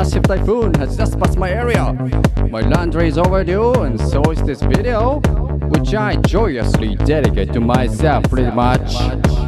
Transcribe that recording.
massive typhoon has just passed my area. My laundry is overdue, and so is this video, which I joyously dedicate to myself pretty much.